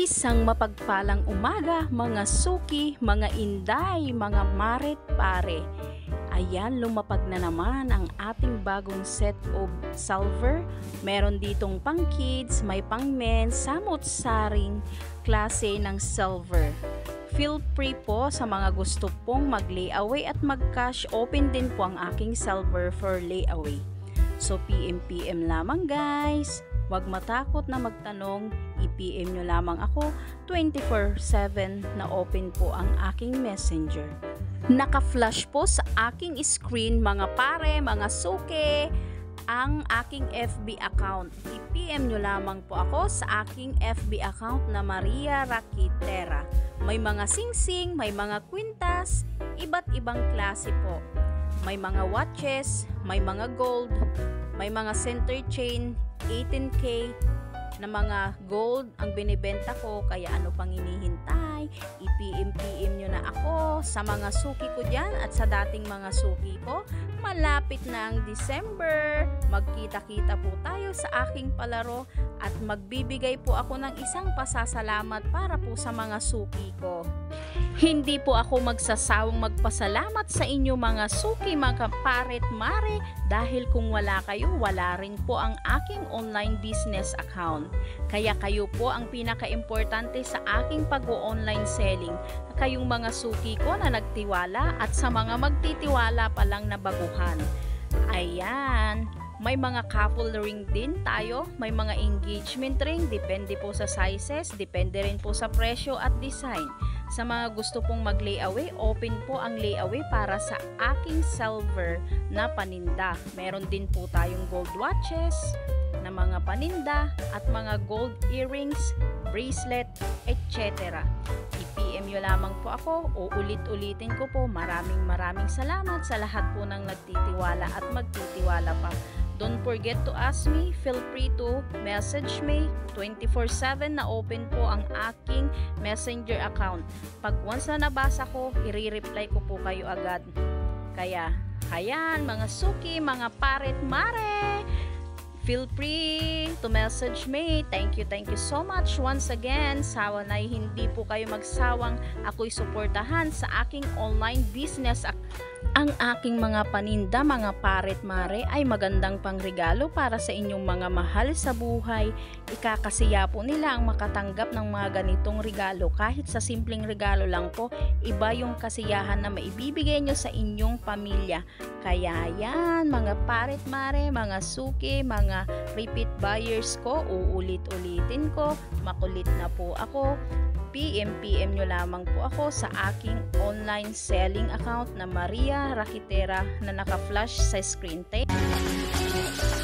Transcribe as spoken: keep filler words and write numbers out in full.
Isang mapagpalang umaga, mga suki, mga inday, mga maret pare. Ayan, lumapag na naman ang ating bagong set of salver. Meron ditong pang kids, may pang men, samot-saring klase ng silver. Feel free po sa mga gusto pong mag-layaway at mag-cash open din po ang aking silver for layaway. So P M P M lamang guys. Huwag matakot na magtanong, i-P M nyo lamang ako, twenty-four seven na open po ang aking messenger. Naka-flash po sa aking screen mga pare, mga suke, ang aking F B account. I-P M nyo lamang po ako sa aking F B account na Maria Rakitera. May mga singsing, may mga kwintas, iba't ibang klase po. May mga watches, may mga gold, may mga center chain, eighteen K na mga gold ang binibenta ko, kaya ano pang hinihintay, i-P M P M nyo na ako sa mga suki ko dyan at sa dating mga suki ko. Malapit na ang December, magkita-kita po tayo sa aking palaro at magbibigay po ako ng isang pasasalamat para po sa mga suki ko. Hindi po ako magsasawang magpasalamat sa inyo mga suki, mga paret mare, dahil kung wala kayo, wala rin po ang aking online business account. Kaya kayo po ang pinaka-importante sa aking pag-online selling. Kayong mga suki ko na nagtiwala at sa mga magtitiwala pa lang na baguhan. Ayan, may mga couple ring din tayo, may mga engagement ring, depende po sa sizes, depende rin po sa presyo at design. Sa mga gusto pong mag-layaway, open po ang layaway para sa aking silver na paninda. Meron din po tayong gold watches na mga paninda at mga gold earrings, bracelet, et cetera. I-P M nyo lamang po ako, uulit-ulitin ko po. Maraming maraming salamat sa lahat po ng nagtitiwala at magtitiwala pa. Don't forget to ask me, feel free to message me, twenty-four seven na open po ang aking messenger account. Pag once na nabasa ko, i-reply ko po kayo agad. Kaya, ayan, mga suki, mga paret mare, feel free to message me. Thank you, thank you so much once again. Sawa na hindi po kayo magsawang ako'y suportahan sa aking online business account. Ang aking mga paninda, mga paret mare, ay magandang pangregalo para sa inyong mga mahal sa buhay. Ikakasiya po nila ang makatanggap ng mga ganitong regalo. Kahit sa simpleng regalo lang po, iba yung kasiyahan na maibibigay nyo sa inyong pamilya. Kaya yan, mga paret mare, mga suki, mga repeat buyers ko, uulit-ulitin ko, makulit na po ako. P M P M nyo lamang po ako sa aking online selling account na Maria Rakitera na naka-flash sa screen. Thank you.